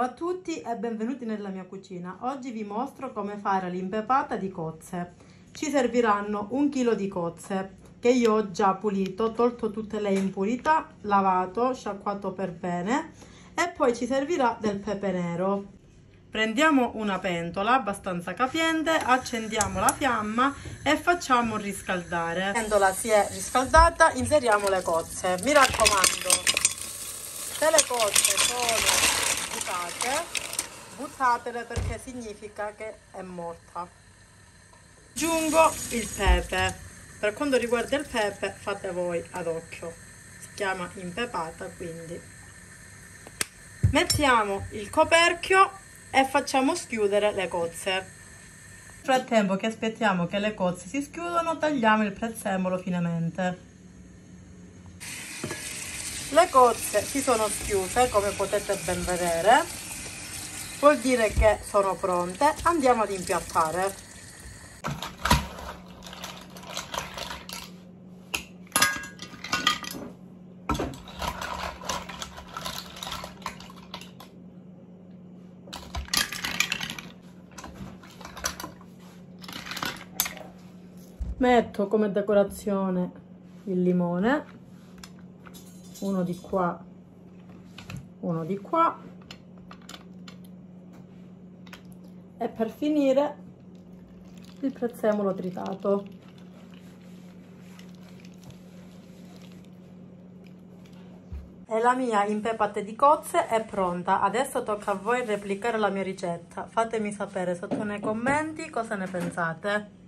a tutti e benvenuti nella mia cucina. Oggi vi mostro come fare l'impepata di cozze. Ci serviranno 1 chilo di cozze che io ho già pulito, tolto tutte le impurità, lavato, sciacquato per bene, e poi ci servirà del pepe nero. Prendiamo una pentola abbastanza capiente, accendiamo la fiamma e facciamo riscaldare. La pentola si è riscaldata, inseriamo le cozze. Mi raccomando, se le cozze sono buttatele perché significa che è morta. Aggiungo il pepe. Per quanto riguarda il pepe fate voi ad occhio, si chiama impepata, quindi mettiamo il coperchio e facciamo schiudere le cozze. Nel frattempo che aspettiamo che le cozze si schiudano, tagliamo il prezzemolo finemente. Le cozze si sono schiuse, come potete ben vedere, vuol dire che sono pronte. Andiamo ad impiattare. Metto come decorazione il limone, uno di qua, uno di qua, e per finire il prezzemolo tritato. E la mia impepata di cozze è pronta. Adesso tocca a voi replicare la mia ricetta. Fatemi sapere sotto nei commenti cosa ne pensate.